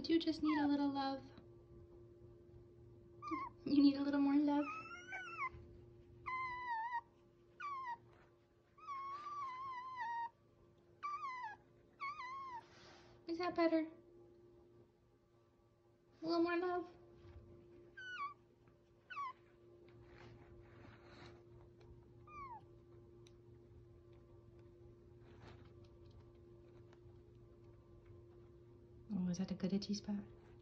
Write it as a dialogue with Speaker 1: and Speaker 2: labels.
Speaker 1: do just need a little love. You need a little more love. Is that better? A little more love? Oh, is that a good itchy spot?